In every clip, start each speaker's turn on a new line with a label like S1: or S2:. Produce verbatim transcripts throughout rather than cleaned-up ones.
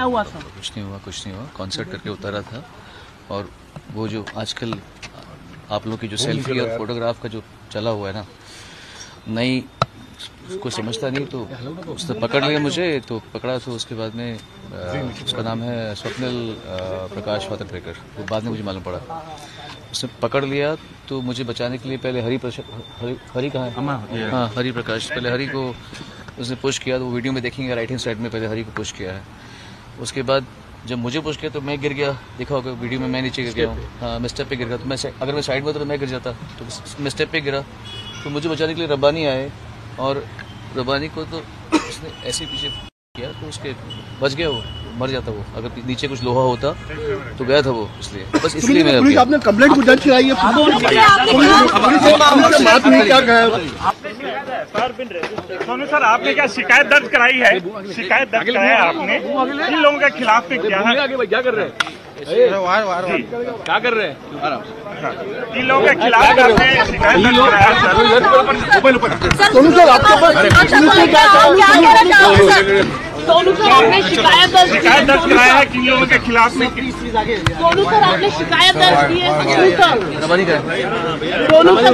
S1: क्या हुआ सर?
S2: कुछ नहीं हुआ कुछ नहीं हुआ कॉन्सर्ट करके उतारा था। और वो जो आजकल आप लोगों की जो सेल्फी और फोटोग्राफ का जो चला हुआ है ना, नहीं उसको समझता नहीं, तो उसने पकड़ लिया मुझे, तो पकड़ा तो उसके बाद में आ, उसका नाम है स्वप्निल प्रकाश वातरकर, वो बाद में मुझे मालूम पड़ा। उसने पकड़ लिया तो मुझे बचाने के लिए पहले हरि हरि, हरि कहाँ है? हाँ, हरि प्रकाश, पहले हरि को उसने पुश किया, तो वो वीडियो में देखेंगे राइट हैंड साइड में पहले हरि को पुश किया है। उसके बाद जब मुझे पुश किया तो मैं गिर गया, देखा होगा वीडियो में, मैं नीचे गिर गया हूँ। हाँ, मैं स्टेप पे गिर गया, तो मैं अगर मैं साइड में तो मैं गिर जाता, तो मैं स्टेप पे गिरा, तो मुझे बचाने के लिए रब्बानी आए, और रब्बानी को तो उसने ऐसे पीछे किया तो उसके बच गया, वो मर जाता। वो अगर नीचे कुछ लोहा होता तो गया था वो, इसलिए बस इसलिए मैं
S3: पुलिस आपने कंप्लेंट को दर्ज कराई है?
S4: सोनू सर, आपने क्या शिकायत दर्ज कराई है? शिकायत दर्ज कराया है आपने इन लोगों के खिलाफ में? क्या है, क्या कर रहे हैं, क्या कर रहे हैं इन लोगों के खिलाफ आपने शिकायत दर्ज कराया?
S3: सोनू सर, आपके
S1: सोनू सर, आपने शिकायत दर्ज
S4: शिकायत दर्ज कराया है किन लोगों के खिलाफ में?
S1: सोनू सर, आपने शिकायत दर्ज की है? Sonu sir,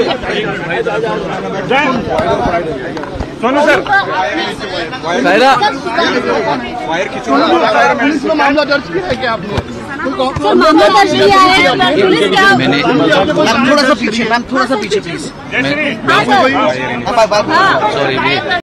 S1: Sonu sir,
S3: police में मामला दर्ज किया है क्या आपने?
S1: सर, मामला दर्ज किया है पुलिस क्या?
S2: मैंने
S3: थोड़ा सा पीछे, मैम थोड़ा सा पीछे प्लीज।
S4: जय श्री
S2: सॉरी